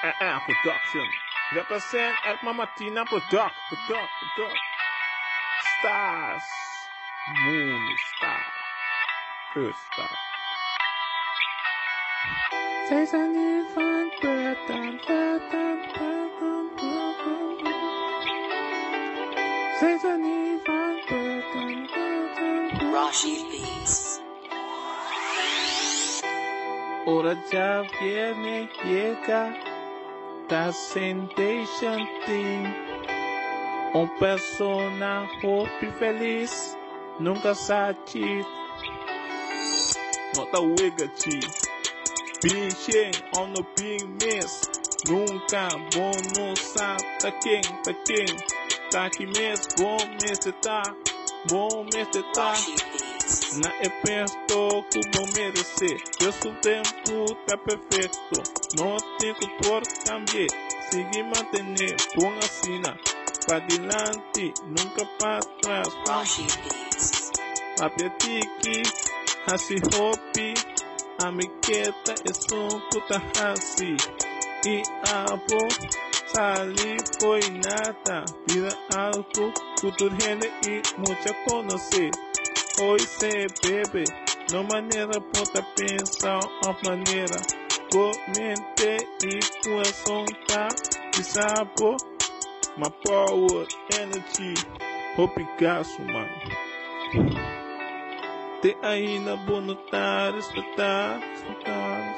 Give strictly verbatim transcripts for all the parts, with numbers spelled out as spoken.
Uh, uh, production. Represent Edmo Martina product, product, product. Stars. Moon star. Earth star. Sezeney van Putten, Putten, Putten, Putten. Sezeney van Putten, Putten. Rashi Beats. Ora já viene, llega, da sensation thing. Um persona hope feliz, nunca sabe. Nota wega chi. Pinche on the big miss. Nunca bono sa ta quem, ta quem. Tá aqui mesmo, bom mês tá, bom mês tá. Na é perto que vou merecer. Eu sou tempo tá perfeito. Não tenho por cambiar. Seguir manter, bom assina. Pra diante, nunca para trás. A petiki, assim hopi. A miqueta é som puta assim. E a bo, sali foi nada. Vida alto, cultura rende e muita conhecer. Hoje se bebe, não maneira pode pensar a maneira. Com mente e coração tá de sapo. My power, energy, hope gasto, mano. Te ainda bom notar, respeitar, respeitar.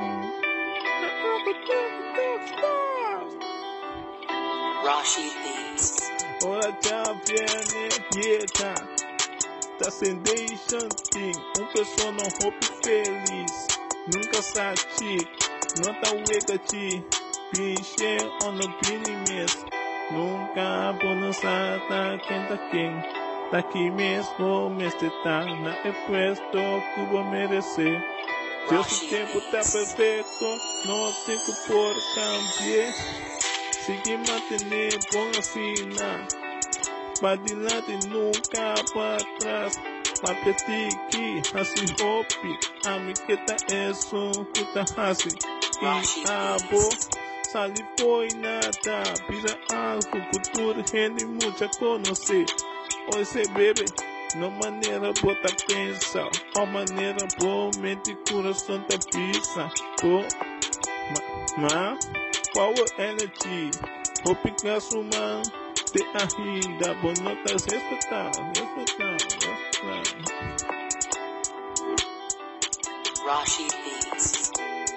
Rashi Beats. Ora já viene, llega. Da sensation thing, um pessoa não hope feliz, nunca sabe, não tá wega ti, pinche on the bini mesmo, nunca bono sa tá quem tá quem, tá aqui mesmo, mesmo tá na é puesto que vou merecer. Deus o tempo tá perfeito, não tenho por cambiar, seguir manter bom assinar. Pra diante nunca para trás. Pra petiki, assim hope. A miqueta é som que tá assim. E a bo, sali foi nada. Vida algo, cultura, rende muita conhecer. Hoje se bebe, não maneira bota pensar. A maneira boa, mente e coração tá pisa. Bo, ma, power energy. Hope gasto man. Te ainda bonotas respeitar, respeitar, respeitar. Rashi Beats.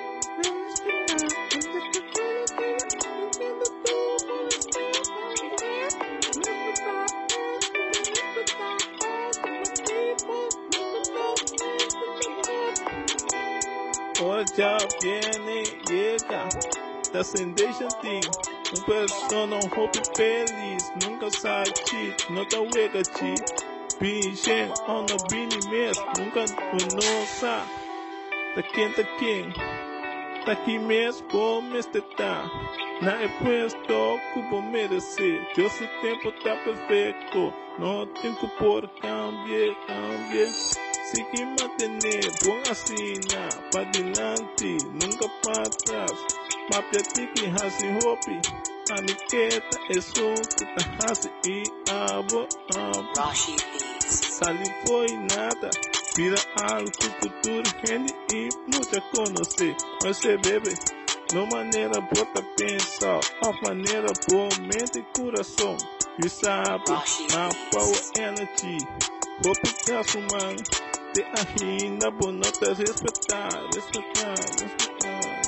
Ora já viene, llega, da sensation thing. Um pessoa não hope feliz, nunca sai cheat, não tá wega chi. Pinche on the bini mesmo, nunca conheça. Tá quem, tá quem, tá aqui mesmo, bom mês tá. Na é puesto que vou merecer. Deus o tempo tá perfeito, não tenho por cambiar, cambiar. Seguir manter, bom assinar, pra diante, nunca para trás. Ma petiki hasi hopi, a miqueta é som que tá assim e a bo, a Rashi Beats. sali foi nada, vira algo, cultura, rende e muita conhecer. Mas se bebe, não maneira bota pensar, a maneira boa, mente e coração. E sabe, na power energy, hope que assumam, te ainda bonotas respeitar, respeitar, respeitar.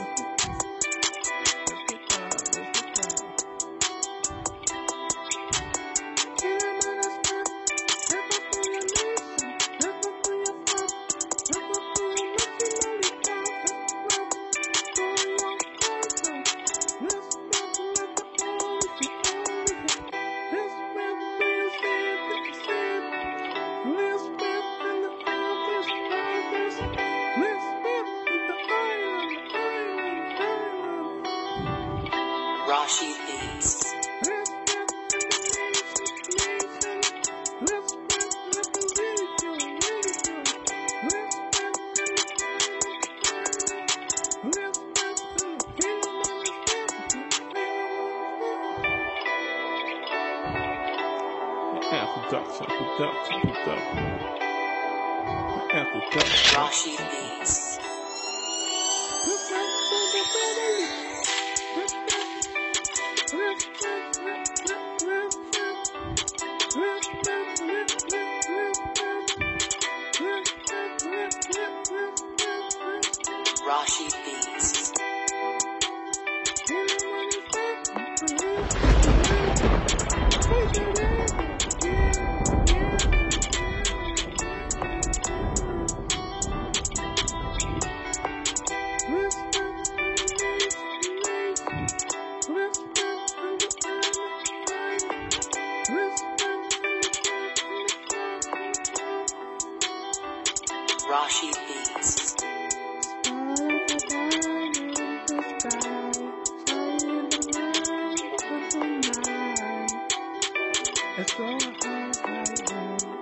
Rashi Beats. production, production, production. And production. Rashi Beats. Rashi Beats. Rashi Beats. It's so hard right now.